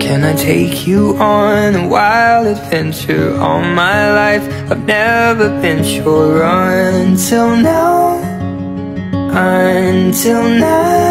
Can I take you on a wild adventure? All my life I've never been sure until now. Until now.